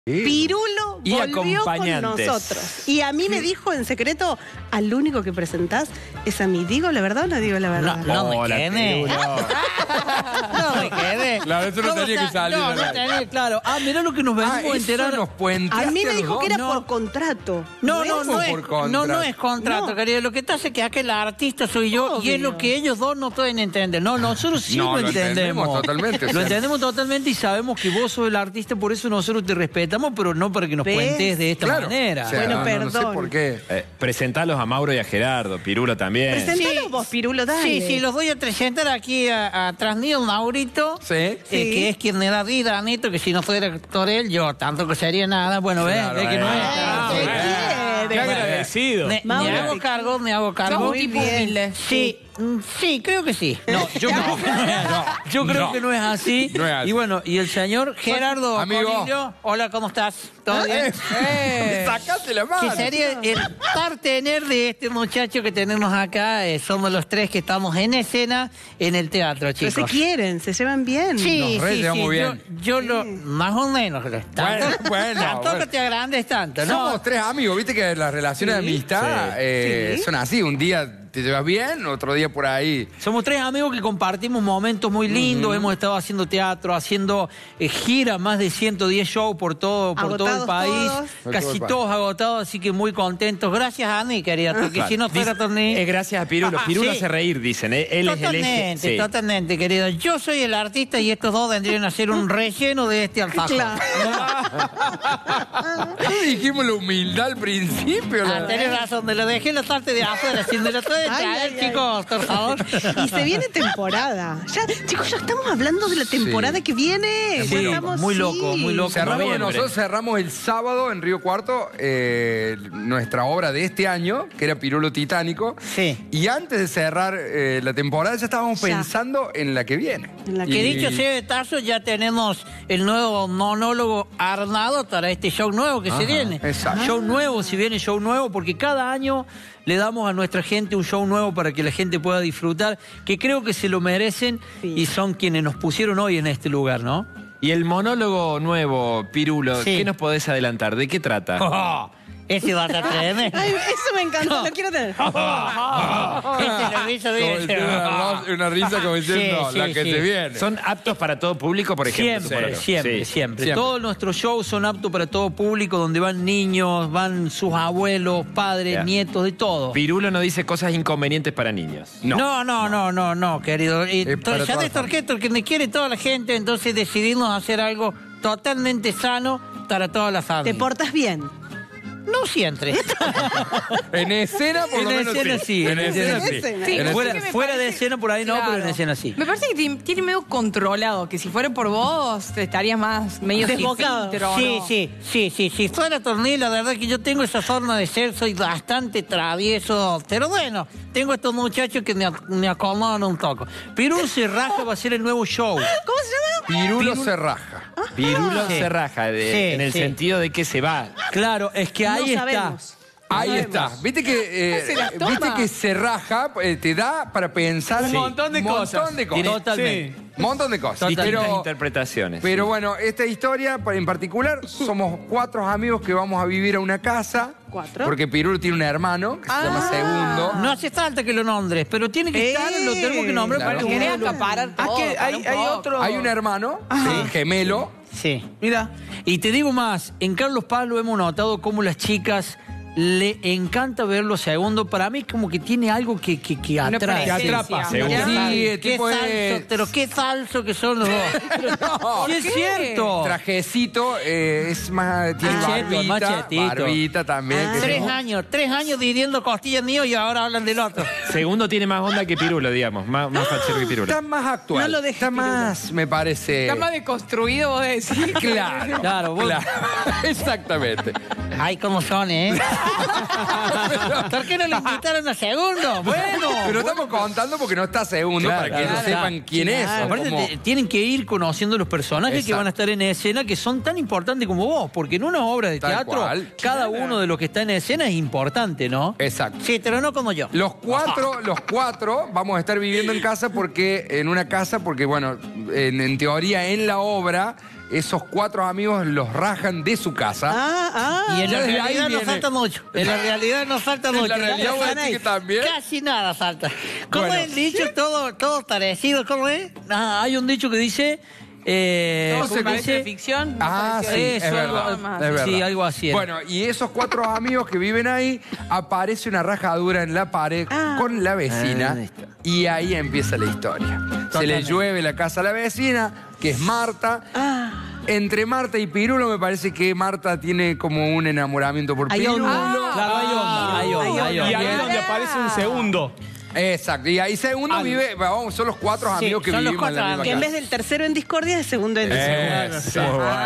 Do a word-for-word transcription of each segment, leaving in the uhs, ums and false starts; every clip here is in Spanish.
Pirulo y volvió con nosotros. Y a mí me dijo en secreto, al único que presentás es a mí. ¿Digo la verdad o no digo la verdad? No, no me quede. No me quede. Claro, eso no tenía que salir. No, no tenía, claro. Ah, mirá lo que nos venimos ah, a enterar. Nos a mí me dijo que era no. por contrato. No, no, no, no, es, por contrato. no, no es contrato, no. Querido. Lo que pasa es que aquel artista soy yo. Obvio. Y es lo que ellos dos no pueden entender. No, nosotros sí no, lo, lo entendemos. entendemos totalmente. Lo entendemos totalmente y sabemos que vos sos el artista, por eso nosotros te respetamos, pero no para que nos ¿ves? Cuentes de esta claro. manera. O sea, bueno, no, perdón. No sé por qué. Eh, presentalos a Mauro y a Gerardo, Pirulo también. Presentalos sí, vos, Pirulo, dale. Sí, sí, los voy a presentar aquí atrás mío, Maurito. Sí. Eh, sí. Que es quien me da vida, Anito, que si no fuera actor él, yo tampoco sería nada. Bueno, ves, claro, ve que eh. no es. Ah, Ah, qué Qué agradecido. Me, me hago cargo, me hago cargo. Muy bien. Sí, sí, creo que sí. No, yo creo que no es, no. Yo creo No. que no es así. No es así. Y bueno, y el señor Gerardo Amigo. Corillo, hola, ¿cómo estás? ¿Todo bien? Eh. Sacate la mano. Que sería el partener de este muchacho que tenemos acá. Eh, somos los tres que estamos en escena en el teatro, chicos. Pero se quieren, se llevan bien. Sí, Nos re sí, llevamos sí. bien. Yo, yo lo, más o menos. Tanto, Bueno, bueno, tampoco bueno. te agrandes tanto, ¿no? Somos tres amigos, viste que las relaciones Sí. de amistad Sí. eh, Sí. son así. Un día te llevas bien, otro día por ahí. Somos tres amigos que compartimos momentos muy lindos. Uh-huh. Hemos estado haciendo teatro, haciendo eh, giras, más de ciento diez shows por todo, por todo el país. Todos. Casi todos agotados, así que muy contentos. Gracias a Ani, querida, porque Claro. si no fuera Dice, Torni... Es gracias a Pirulo. Ah, Pirulo sí. hace reír, dicen. ¿eh? Él Totalmente, es el eje. Sí. totalmente, querido. Yo soy el artista y estos dos vendrían a ser un relleno de este alfajor. Claro. ¿No dijimos la humildad al principio? Ah, La... tenés razón, me lo dejé en la parte de afuera. Si me lo pueden Ay, traer, ay, ay. chicos, por favor. Y se viene temporada. Ya, chicos, ya estamos hablando de la temporada Sí. que viene. Sí, Ya estamos- muy sí. loco, muy loco. Cerramos, Noviembre. nosotros cerramos el sábado en Río Cuarto eh, nuestra obra de este año, que era Pirulo Titánico. Sí. Y antes de cerrar eh, la temporada ya estábamos Ya. pensando en la que viene. En la Que que- Y- dicho sea de paso, ya tenemos el nuevo monólogo armado para este show nuevo que Ajá, se viene. exacto. Show nuevo, si viene show nuevo, porque cada año le damos a nuestra gente un show nuevo para que la gente pueda disfrutar, que creo que se lo merecen Sí. y son quienes nos pusieron hoy en este lugar, ¿no? Y el monólogo nuevo, Pirulo, Sí. ¿qué nos podés adelantar? ¿De qué trata? Oh, ese va a estar tremendo. Ay, eso me encantó, lo quiero tener. Ese lo hizo bien. Como tiene una, una risa como diciendo Sí, la sí, que sí. se viene. ¿Son aptos para todo público, por ejemplo? tu Siempre, monólogo? siempre, Sí. siempre, Siempre. Todos nuestros shows son aptos para todo público, donde van niños, van sus abuelos, padres, Ya. nietos, de todo. Pirulo no dice cosas inconvenientes para niños. No. No, no, no, no, no, querido. Y Es para to- ya toda de la familia. Torqueto, que me quiere toda la gente, entonces decidimos hacer algo totalmente sano para toda la Te familia. portas bien. No siempre. En escena, por En lo menos escena sí, En en escena escena sí. sí. En Sí, escena- fuera que me fuera de parece- escena por ahí no, Claro. pero en escena sí. Me parece que tiene- tiene medio controlado, que si fuera por vos, te estarías más medio sin Desbocado. filtro, Sí, ¿no? sí, sí, sí. Si fuera Tornil, la verdad que yo tengo esa forma de ser, soy bastante travieso. Pero bueno, tengo estos muchachos que me, ac- me acomodan un poco. Pirulo se raja, va a ser el nuevo show. ¿Cómo se llama? Pirulo se raja. Pirulo Sí. se raja de- Sí, en el sí. sentido de que se va. Claro, es que ahí No está. sabemos. Ahí está. Viste que, eh, Se las toma. viste que se raja, eh, te da para pensar Un montón de cosas. Montón de cosas. Totalmente. Un montón de cosas. Distintas Pero, interpretaciones. pero bueno, esta historia pa- en particular, somos cuatro amigos que vamos a vivir a una casa. ¿Cuatro? Porque Pirulo tiene un hermano que se llama Segundo. No hace falta que lo nombres, pero tiene que Eh, estar, lo tenemos que nombrar claro. para que Querés uno lo- acaparar Ah, todo. que para hay, un hay poco. otro. Hay un hermano, sí, gemelo. Sí. Mira. Y te digo más, en Carlos Paz lo hemos notado cómo las chicas le encanta verlo segundo. Para mí es como que tiene algo que, que, que Una atrae. presencia. Que atrapa. Segundo. Sí, el Qué tipo falso, es... pero qué falso que son los dos. No, Sí, es qué? cierto. Trajecito, eh, es más... Tiene Machete, barbita, machetito. barbita también. Ah. que Tres se- años, tres años dividiendo costillas mío y ahora hablan del otro. Segundo tiene más onda que Pirulo, digamos. Más, más fachero que Pirulo. Está más actual. No lo dejes, Está más, me parece... Está más deconstruido, vos decís. Claro. Claro, vos- claro. Exactamente. Ay, cómo son, ¿eh? ¿Por qué no lo invitaron a segundo? Bueno. Pero estamos contando porque no está Segundo, Claro, para que ellos claro. sepan quién es. o Aparte, cómo- te- tienen que ir conociendo los personajes que Exacto. van a estar en escena, que son tan importantes como vos, porque en una obra de Tal teatro, cual. cada uno de los que está en escena es importante, ¿no? Exacto. Sí, pero no como yo. Los cuatro, los cuatro vamos a estar viviendo en casa porque, en una casa, porque bueno, en, en teoría en la obra esos cuatro amigos los rajan de su casa. Ah, ah. Y en Ya la desde ahí realidad nos viene. falta mucho. En la realidad nos falta En mucho. la realidad voy a decir que también. Casi nada falta. ¿Cómo Bueno. es el dicho? Todo, todo parecido. ¿Cómo es? Ah, hay un dicho que dice... Eh, Todo ¿cómo se parece dice? de ficción. no Ah, pareció sí, de- es Eso, verdad, algo- es sí, verdad. algo así es. Bueno, y esos cuatro amigos que viven ahí, aparece una rajadura en la pared Ah. con la vecina Ah, ahí está. y ahí empieza la historia. Se le Totalmente. llueve la casa a la vecina, que es Marta. Ah. Entre Marta y Pirulo me parece que Marta tiene como un enamoramiento por Hay Pirulo. onda. Claro, hay onda, hay onda, hay Y onda. ahí es donde aparece un segundo. Exacto, y ahí segundo Al- vive, vamos, son los cuatro Sí, amigos que son los vivimos en la cuatro misma Que en casa. vez del tercero en discordia, es segundo en discordia. Eso.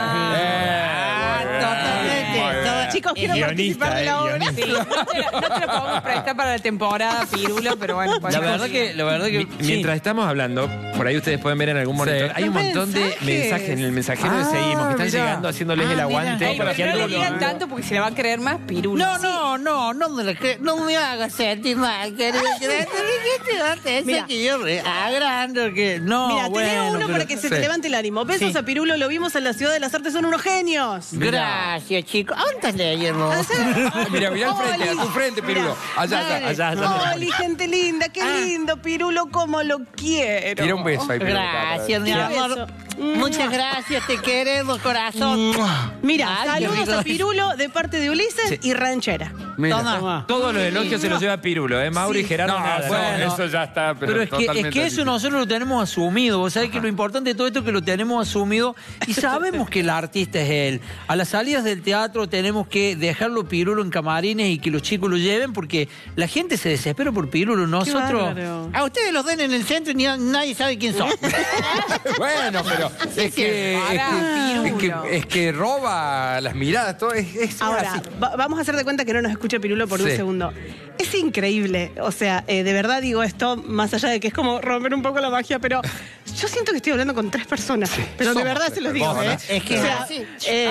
Ah, totalmente. Toda- Chicos, quiero Guionista, participar de eh, la obra. guionista. Sí, no te, la, no te lo podemos prestar para la temporada, Pirulo, pero bueno. pues, La chicos, verdad que, la verdad que Mi- Mientras estamos hablando, por ahí ustedes pueden ver en algún monitor, hay un Los montón de mensajes. mensajes en el mensajero de Ah, Seguimos que están mirá. llegando haciéndoles Ah, el mira. aguante. Ey, pero no le digan tanto porque se le va a creer más Pirulo. No, no, no, no me, la cre- no me hagas sentir mal, querida. ¿Qué te da Mira. que yo re agrando? Que no, Mira, bueno, tenés uno pero- para que se te Sí. levante el ánimo. Besos Sí. a Pirulo, lo vimos en la Ciudad de las Artes, son unos genios. Gracias, chicos. ¿A dónde estás leyendo? Ah, mira, mira al frente, a tu frente, Pirulo. Allá, allá. Allá, allá. Oli, gente linda, qué Ah. lindo, Pirulo, cómo lo quiero. Tira un beso ahí, Pirulo. Gracias, mi Quiero amor. beso. Muchas gracias, te queremos, corazón. Mira, Ay, qué saludos rico. a Pirulo de parte de Ulises y Ranchera. Mira. Toma. Todos los elogios se los lleva Pirulo, ¿eh? Mauro y Gerardo No, nada. bueno. No, eso ya está, pero, Pero es que, es totalmente que eso distinto. nosotros lo tenemos asumido. Vos sabés que lo importante de todo esto es que lo tenemos asumido y sabemos que el artista es él. A las salidas del teatro tenemos que dejarlo Pirulo en camarines y que los chicos lo lleven porque la gente se desespera por Pirulo. Nosotros. bárbaro. A ustedes los den en el centro y ni a- nadie sabe quién son. Bueno, pero es que, es, Pará, que, es, Pirulo. que, es que roba las miradas, todo es, es Ahora, así. va- vamos a hacer de cuenta que no nos escucha Pirulo por un Sí. segundo. Es increíble. O sea, eh, de verdad digo esto, más allá de que es como romper un poco la magia, pero yo siento que estoy hablando con tres personas. Pero de somos verdad tres se los digo, personas. ¿eh? Es que O es sea, así. eh,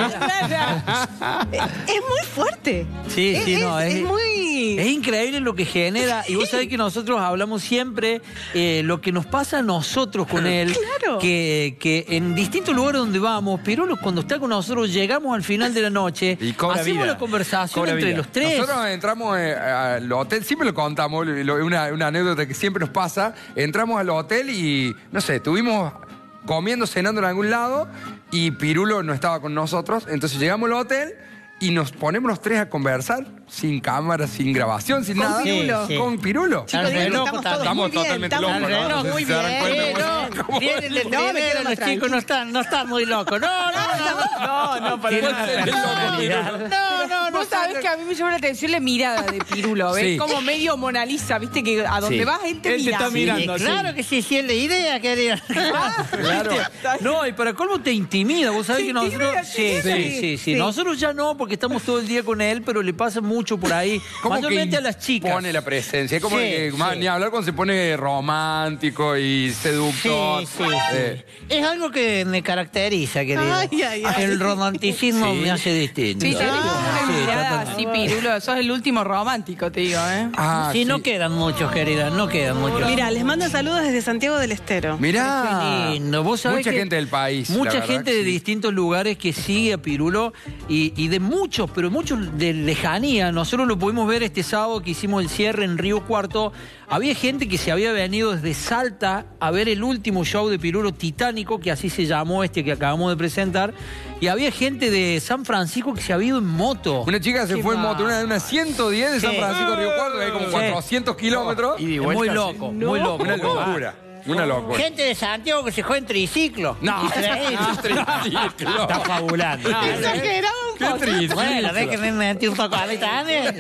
es muy fuerte. Sí, sí, es, no, es, es- es muy. Es increíble lo que genera, y vos sabés que nosotros hablamos siempre eh, lo que nos pasa a nosotros con él, Claro. que, que en distintos lugares donde vamos, Pirulo cuando está con nosotros llegamos al final de la noche, Y cobra hacemos vida. la conversación Cobra entre vida. los tres. Nosotros entramos eh, al hotel, siempre lo contamos, lo- una, una anécdota que siempre nos pasa. Entramos al hotel y, no sé, estuvimos comiendo, cenando en algún lado y Pirulo no estaba con nosotros. Entonces llegamos al hotel y nos ponemos los tres a conversar, sin cámara, sin grabación, sin Con nada. Pirulo. Sí, sí. Con Pirulo. Chicos, digan que loco, estamos estamos- todos estamos muy bien, totalmente estamos locos, muy ¿no? bien. No sé muy si se darán bien, cuenta, no, ¿cómo- vienen del No, me quedo primero, más los chicos tranqui. no están, no están muy locos. No, no, no. No, no, para Tiene nada. una personalidad. No, no, no. Vos sabés que a mí me llama la atención la mirada de Pirulo, ¿ves? Sí. Como medio Mona Lisa, ¿viste? Que a donde Sí. vas él te Él te mira. está Sí. mirando. Sí, claro que sí, sí es la idea, querida. Claro. No, y para colmo te intimida. Vos sabés Te que nosotros. intimida, Sí, sí, sí, sí. sí, sí. Sí. Nosotros ya no, porque estamos todo el día con él, pero le pasa mucho por ahí. ¿Cómo Mayormente que a las chicas. pone la presencia? Es como Sí, que sí. más, ni hablar cuando se pone romántico y seductor. Sí, sí, sí. Eh, Es algo que me caracteriza, querida. Ay, ay, ay. El romanticismo Sí. me hace distinto. Sí, tenés como Ah, una sí, mirada totalmente. así, Pirulo. Sos el último romántico, te digo, ¿eh? ah, Sí, sí. no quedan muchos, querida, no quedan muchos. Mira, les mando saludos desde Santiago del Estero. Mirá. Qué lindo. Vos sabés Mucha que gente del país. la Mucha verdad gente que de sí. distintos lugares que sigue a Pirulo y, y de muchos, pero muchos de lejanía. Nosotros lo pudimos ver este sábado que hicimos el cierre en Río Cuarto. Había gente que se había venido desde Salta a ver el último show de Pirulo, Titánico, que así se llamó este que acabamos de presentar. Y había gente de San Francisco que se había ido en moto. Una chica se Qué fue en va. moto, una, una ciento diez de San Sí. Francisco a Río Cuarto, que hay como Sí. cuatrocientos kilómetros. Y de Es vuelta, muy sí. loco, muy loco. Una locura. Una locura. Gente de Santiago que se fue en triciclo. No, triciclo. Está fabulando. Exagerado un Qué poco. triste. Bueno, ve que me metí un poco a mí también.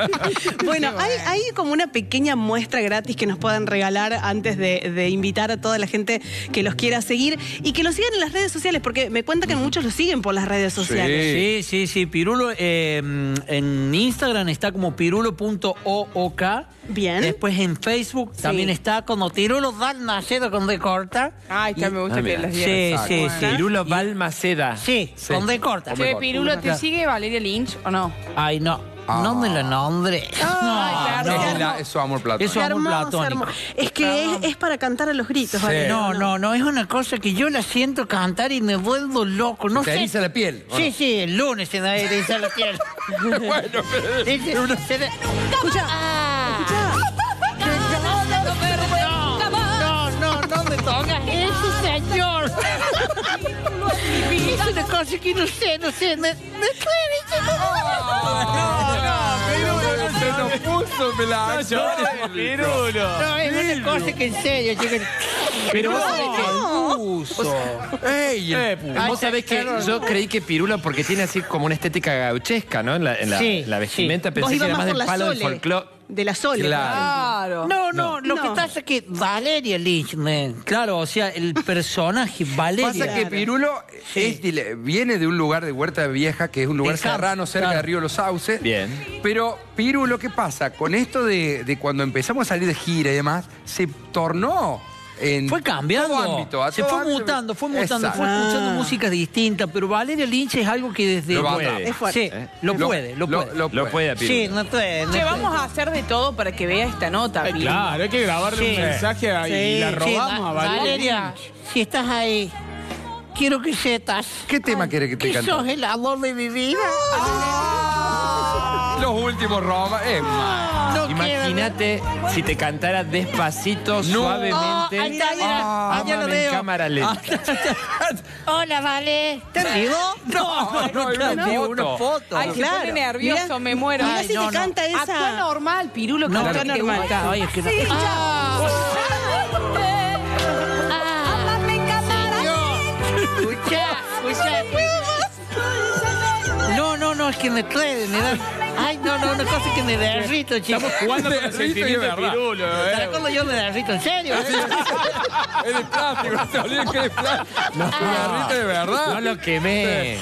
Bueno, hay, hay como una pequeña muestra gratis que nos puedan regalar antes de, de invitar a toda la gente que los quiera seguir y que los sigan en las redes sociales, porque me cuenta que muchos los siguen por las redes sociales. Sí, sí, sí. Pirulo eh, en Instagram está como pirulo.ook. Bien. Después en Facebook también está como Pirulo Balmaceda con D corta. Ay, que me gusta Ah, que mira. las Sí, digas. sí, sí. Pirulo Balmaceda. Sí, con D corta. Che, Pirulo, ¿te sigue Valeria Lynch o no? Ay, no. Ah. No me lo nombre. Ay, no, claro. Es, la- es su amor platónico. Eso- Qué amor hermoso, platónico. hermoso. Es que es, es para cantar a los gritos, Sí. ¿vale? No, no, no, es una cosa que yo la siento cantar y me vuelvo loco. No Te sé. eriza la piel. ¿o Sí, no? sí, el lunes se me eriza la piel. Bueno, pero... Ese- se le- Escucha, Ah. escucha. No, no, no me toques ese señor. Es una cosa que no sé, no sé. Me, me Se nos puso, me la... Pirulo. No, es una cosa que en serio, chicos. Pero vos sabés que... ¡Ey! el- Eh, vos sabés que yo creí que Pirulo, porque tiene así como una estética gauchesca, ¿no? En la, en la, Sí, en la vestimenta, Vos pensé que ibas era más más por del la palo del Sole. folclore. De la Sole. Claro. Claro. No, no, lo No. que pasa es que Valeria Lynch, me- claro, o sea, el personaje Valeria. Pasa que Pirulo es de- viene de un lugar de Huerta Vieja, que es un lugar El campo, serrano cerca claro. de Río Los Sauces. Bien. Pero Pirulo, ¿qué pasa? Con esto de, de cuando empezamos a salir de gira y demás, se tornó en Fue cambiando, todo ámbito, a se todo fue ámbito. mutando, fue mutando, Exacto. fue escuchando Ah. músicas distintas, pero Valeria Lynch es algo que desde... Lo puede. puede. Es fuerte. Sí, lo puede, lo puede. Lo puede a Pirulo. Sí, no puede. no Che, puede. vamos a hacer de todo para que vea esta nota. Piru. Claro, hay que grabarle Sí. un mensaje ahí y la Sí, robamos Va- a Valeria. Valeria, si estás ahí, quiero que sepas ¿Qué tema quiere que te que cante? sos el amor de mi vida. Los últimos Roma. Eh, No Imagínate si te cantara despacito, suavemente. Oh, ahí está, mira. Ah, Ah, ya lo ámame en veo. cámara lenta. Hola, Vale. ¿Te digo? No, no, no, una no, foto. una foto. Ay, se Claro. pone nervioso, Mirá, me muero. Mirá Ay, si no, te no. canta esa. Actúa normal, Pirulo, No, que actúa te normal. gusta. Ay, es que no. Sí, escucha. Escucha, escucha. No, no, no, es que me puede, me da. Ay, no, no, una cosa que me derrito, chicos. Estamos jugando con el Derrito y sentimiento de verdad. Pirulo. ¿Sabes eh. cuándo yo me derrito? ¿En serio? es de plástico, no se olviden que es de plástico. No, de No verdad. lo quemé.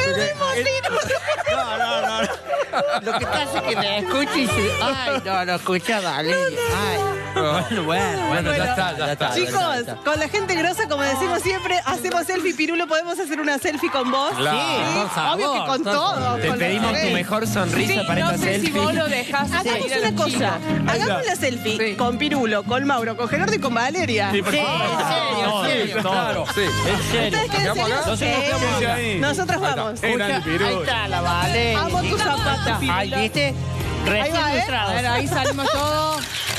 No, no, no, no. Lo que pasa es que me escucho y se... Ay, no, no, escucha, Valeria. Ay. Bueno, bueno, bueno, ya está, ya está. Chicos, ya está. con la gente grosa, como decimos siempre, hacemos selfie. Pirulo, ¿podemos hacer una selfie con vos? Claro. Sí, por favor, Obvio que con por todo. favor. Te con los pedimos tu tres. mejor sonrisa Sí, para no esta sé selfie. si vos lo dejás Hagamos salir a una los cosa. chicos. Hagamos la selfie Sí. con Pirulo, con Mauro, con Gerardo y con Valeria. Sí, por Sí, favor. en serio, Todo, en serio. todo. Claro, Sí. en serio. ¿Ustedes quédense ¿Quedamos acá? acá? Nosotros Sí. quedamos acá. ahí. Nosotros vamos. Qué grande Escucha, Pirulo. ahí está la Valeria. Amo tus zapatos, Ay, Pirulo. ¿viste? Ahí Recién va, ¿eh? ilustrados. A ver, ahí salimos todos.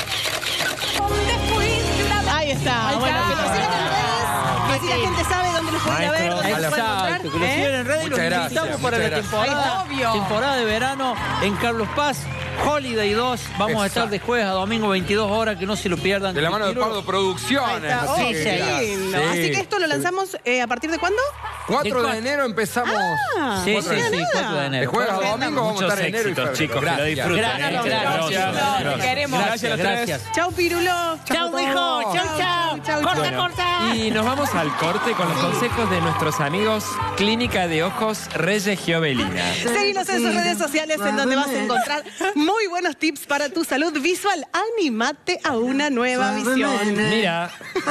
Ahí está. Ahí Bueno, está. que lo sigan en redes. Así la gente sabe dónde los puede ir a ver, Maestro. dónde los puede Exacto, encontrar. que lo ¿eh? sigan en redes y los Muchas gracias, invitamos para la muchas gracias. temporada, Ay, obvio. temporada de verano en Carlos Paz, Holiday dos. Vamos a estar Exacto. de jueves a domingo veintidós horas, que no se lo pierdan. De la mano de Pirulo. Pardo Producciones. Ahí está. así Oh, que, qué lindo. sí. Así que esto lo lanzamos eh, ¿a partir de cuándo? cuatro de ¿De enero empezamos. Ah, Sí, cuatro sí, de sí, enero. cuatro de De enero. jueves a domingo vamos a Muchos estar en enero y éxitos, febrero. chicos, que lo Gracias. disfruten. Gracias, ¿eh? gracias. No, te queremos. Gracias a los tres. Gracias. Chau, Pirulo. Chau, mijo. Chau, chau. Chau, Corta, chau. corta. Y nos vamos al corte con los consejos de nuestros amigos Clínica de Ojos Reyes Giovelina. Seguinos en sus redes sociales en donde vas a encontrar muy buenos tips para tu salud visual. Anímate a una nueva visión. Mira,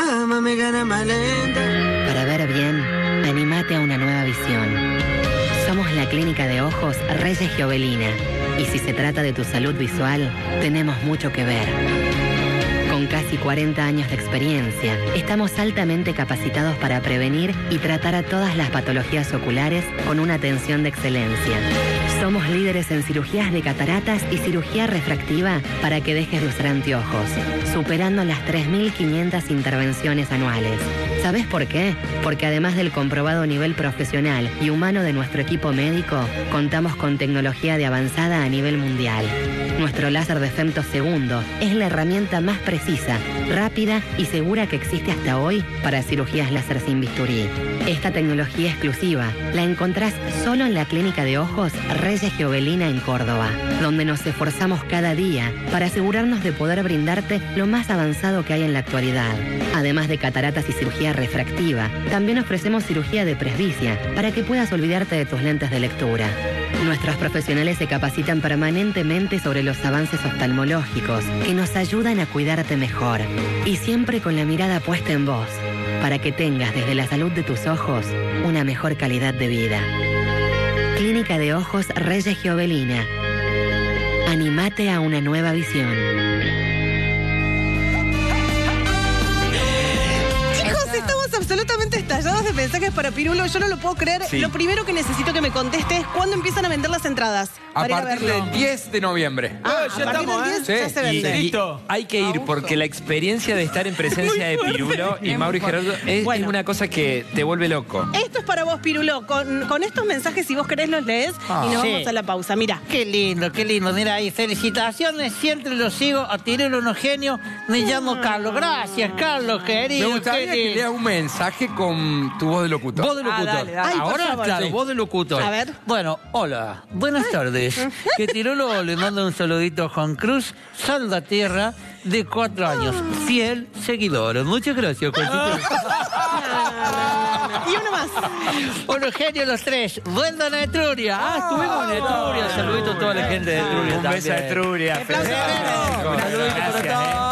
Para ver bien, animate a una nueva visión. Somos la Clínica de Ojos Reyes Giovelina. Y si se trata de tu salud visual, tenemos mucho que ver. Con casi cuarenta años de experiencia, estamos altamente capacitados para prevenir y tratar a todas las patologías oculares con una atención de excelencia. Somos líderes en cirugías de cataratas y cirugía refractiva para que dejes de usar anteojos, superando las tres mil quinientas intervenciones anuales. ¿Sabes por qué? Porque además del comprobado nivel profesional y humano de nuestro equipo médico, contamos con tecnología de avanzada a nivel mundial. Nuestro láser de femtosegundo es la herramienta más precisa, rápida y segura que existe hasta hoy para cirugías láser sin bisturí. Esta tecnología exclusiva la encontrás solo en la Clínica de Ojos Reyes Giovelina en Córdoba, donde nos esforzamos cada día para asegurarnos de poder brindarte lo más avanzado que hay en la actualidad. Además de cataratas y cirugía refractiva, también ofrecemos cirugía de presbicia para que puedas olvidarte de tus lentes de lectura. Nuestros profesionales se capacitan permanentemente sobre los avances oftalmológicos que nos ayudan a cuidarte mejor y siempre con la mirada puesta en vos, para que tengas desde la salud de tus ojos una mejor calidad de vida. Clínica de Ojos Reyes Giovelina. Animate a una nueva visión. Chicos, estamos absolutamente estallados de mensajes para Pirulo. Yo no lo puedo creer. Sí. Lo primero que necesito que me conteste es cuándo empiezan a vender las entradas. A para ir partir verlo. del diez de noviembre. Ah, Eh, a ya partir estamos, del ¿eh? diez ya Sí. se Y, vende. y Listo. hay que ir porque la experiencia de estar en presencia de Pirulo y Mauro y Gerardo es, Bueno. es una cosa que te vuelve loco. Esto es para vos, Pirulo. Con, con estos mensajes, si vos querés, los lees Ah. y nos Sí. vamos a la pausa. Mira. Qué lindo, qué lindo. Mira ahí, felicitaciones, siempre lo sigo. A Tirelo unos genios. Me llamo Carlos. Gracias, Carlos, querido. Me gustaría qué que lindo. leas un mensaje con tu voz de locutor. Voz de locutor. Ah, dale, dale. Ay, por Ahora, favor. claro, Sí. voz de locutor. A ver. Bueno, hola, buenas tardes. Que Tirolo le manda un saludito a Juan Cruz, Salvatierra, de cuatro años. Fiel seguidor. Muchas gracias, Juancito. Y uno más. Unos genios los tres. Vuelvan a Etruria. Ah, estuvimos en Etruria. Saludito a toda la gente de Etruria Un beso a también. Etruria. Aplausos. Federico. Un saludito para Gracias, todos. eh.